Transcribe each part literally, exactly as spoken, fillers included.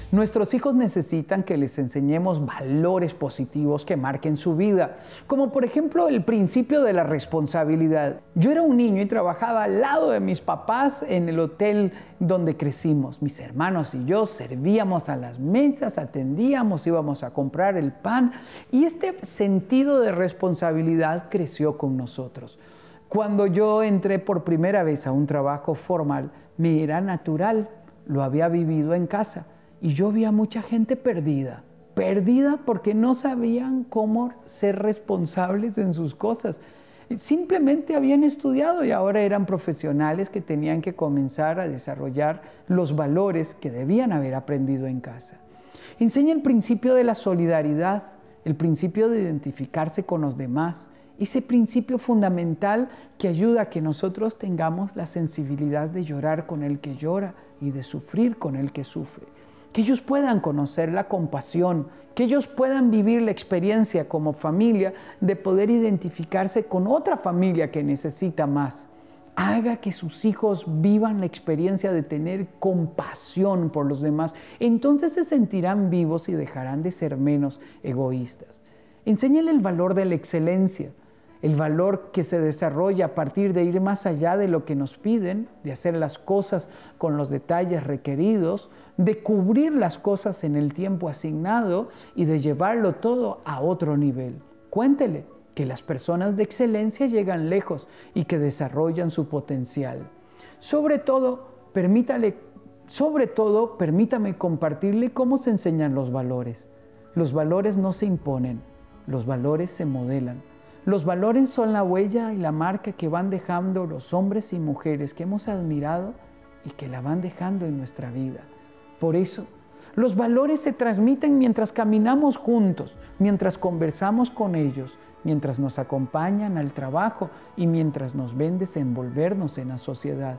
Nuestros hijos necesitan que les enseñemos valores positivos que marquen su vida, como por ejemplo el principio de la responsabilidad. Yo era un niño y trabajaba al lado de mis papás en el hotel donde crecimos. Mis hermanos y yo servíamos a las mesas, atendíamos, íbamos a comprar el pan y este sentido de responsabilidad creció con nosotros. Cuando yo entré por primera vez a un trabajo formal, me era natural, lo había vivido en casa. Y yo vi a mucha gente perdida, perdida porque no sabían cómo ser responsables en sus cosas. Simplemente habían estudiado y ahora eran profesionales que tenían que comenzar a desarrollar los valores que debían haber aprendido en casa. Enseña el principio de la solidaridad, el principio de identificarse con los demás, ese principio fundamental que ayuda a que nosotros tengamos la sensibilidad de llorar con el que llora y de sufrir con el que sufre. Que ellos puedan conocer la compasión, que ellos puedan vivir la experiencia como familia de poder identificarse con otra familia que necesita más. Haga que sus hijos vivan la experiencia de tener compasión por los demás. Entonces se sentirán vivos y dejarán de ser menos egoístas. Enséñale el valor de la excelencia, el valor que se desarrolla a partir de ir más allá de lo que nos piden, de hacer las cosas con los detalles requeridos, de cubrir las cosas en el tiempo asignado y de llevarlo todo a otro nivel. Cuéntele que las personas de excelencia llegan lejos y que desarrollan su potencial. Sobre todo, permítale, sobre todo, permítame compartirle cómo se enseñan los valores. Los valores no se imponen, los valores se modelan. Los valores son la huella y la marca que van dejando los hombres y mujeres que hemos admirado y que la van dejando en nuestra vida. Por eso, los valores se transmiten mientras caminamos juntos, mientras conversamos con ellos, mientras nos acompañan al trabajo y mientras nos ven desenvolvernos en la sociedad.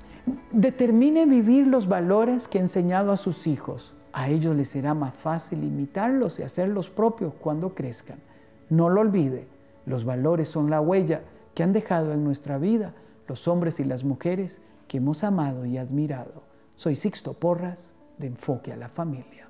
Determine vivir los valores que ha enseñado a sus hijos. A ellos les será más fácil imitarlos y hacerlos propios cuando crezcan. No lo olvide. Los valores son la huella que han dejado en nuestra vida los hombres y las mujeres que hemos amado y admirado. Soy Sixto Porras, de Enfoque a la Familia.